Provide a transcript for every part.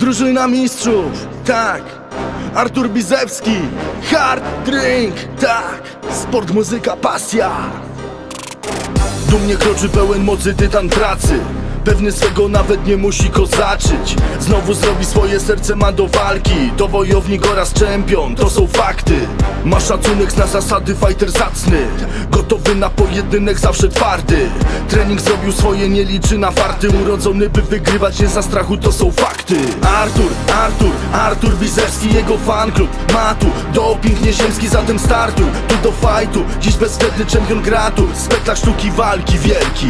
Drużyna mistrzów, tak. Artur Bizewski, hard drink, tak. Sport, muzyka, pasja. Dumnie kroczy pełen mocy tytan pracy. Pewny swego nawet nie musi kozaczyć. Znowu zrobi swoje, serce ma do walki. To wojownik oraz czempion, to są fakty. Ma szacunek na zasady, fighter zacny. Gotowy na pojedynek, zawsze twardy. Trening zrobił swoje, nie liczy na farty. Urodzony by wygrywać, nie za strachu, to są fakty. Artur Bizewski, jego fanklub. Ma tu doping nieziemski, zatem startuj. Tu do fightu, dziś bezwstydny czempion gra tu. Spektakl sztuki walki wielki.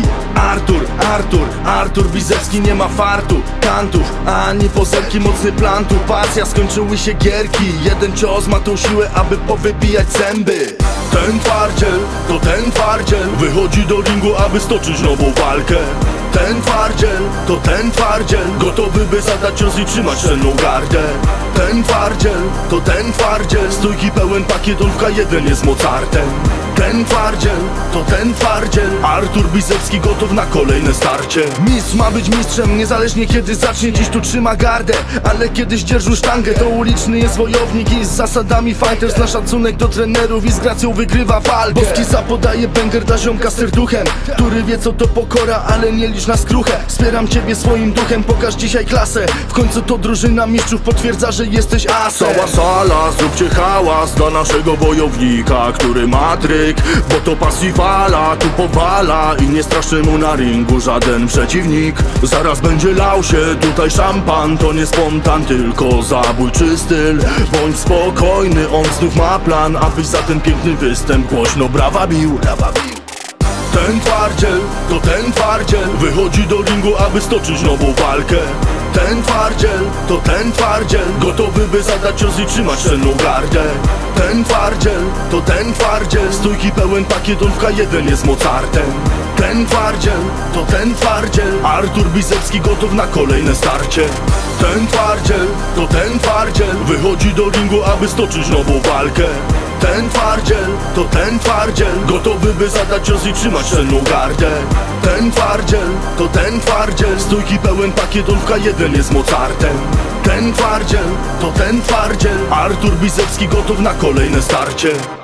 Artur Bizewski nie ma fartu, kantów, ani pozerki, mocny plan tu. Pasja, skończyły się gierki. Jeden cios ma tą siłę, aby powybijać zęby. Ten twardziel, to ten twardziel wychodzi do ringu, aby stoczyć nową walkę. Ten twardziel, to ten twardziel gotowy by zadać cios i trzymać cenną gardę. Ten twardziel, to ten twardziel stójki pełen pakiet, on w K1 jest Mozartem. Ten twardziel, to ten twardziel Artur Bizewski gotów na kolejne starcie. Mistrz ma być mistrzem, niezależnie kiedy zacznie. Dziś tu trzyma gardę, ale kiedyś dzierżył sztangę. To uliczny jest wojownik i z zasadami fighters. Na szacunek do trenerów i z gracją wygrywa walkę. Boski zapodaje banger dla ziomka z serduchem, który wie co to pokora, ale nie licz na skruchę. Wspieram ciebie swoim duchem, pokaż dzisiaj klasę. W końcu to drużyna mistrzów potwierdza, że jesteś asem. Cała sala, zróbcie hałas dla naszego wojownika, który ma tryk, bo to pasji fala, tu powala i nie straszy mu na ringu żaden przeciwnik. Zaraz będzie lał się tutaj szampan, to nie spontan, tylko zabójczy styl. Bądź spokojny, on znów ma plan, abyś za ten piękny występ głośno brawa bił. Ten twardziel, to ten twardziel wychodzi do ringu, aby stoczyć nową walkę. Ten twardziel, to ten twardziel gotowy by zadać cios i trzymać cenną gardę. Ten twardziel, to ten twardziel stójki pełen pakiet, on w K1 jest Mozartem. Ten twardziel, to ten twardziel Artur Bizewski gotów na kolejne starcie. Ten twardziel, to ten twardziel wychodzi do ringu, aby stoczyć nową walkę. Ten twardziel, to ten twardziel gotowy by zadać cios i trzymać cenną gardę. Ten twardziel, to ten twardziel stójki pełen pakiet, on w K1 jest Mozartem. Ten twardziel, to ten twardziel Artur Bizewski gotów na kolejne starcie.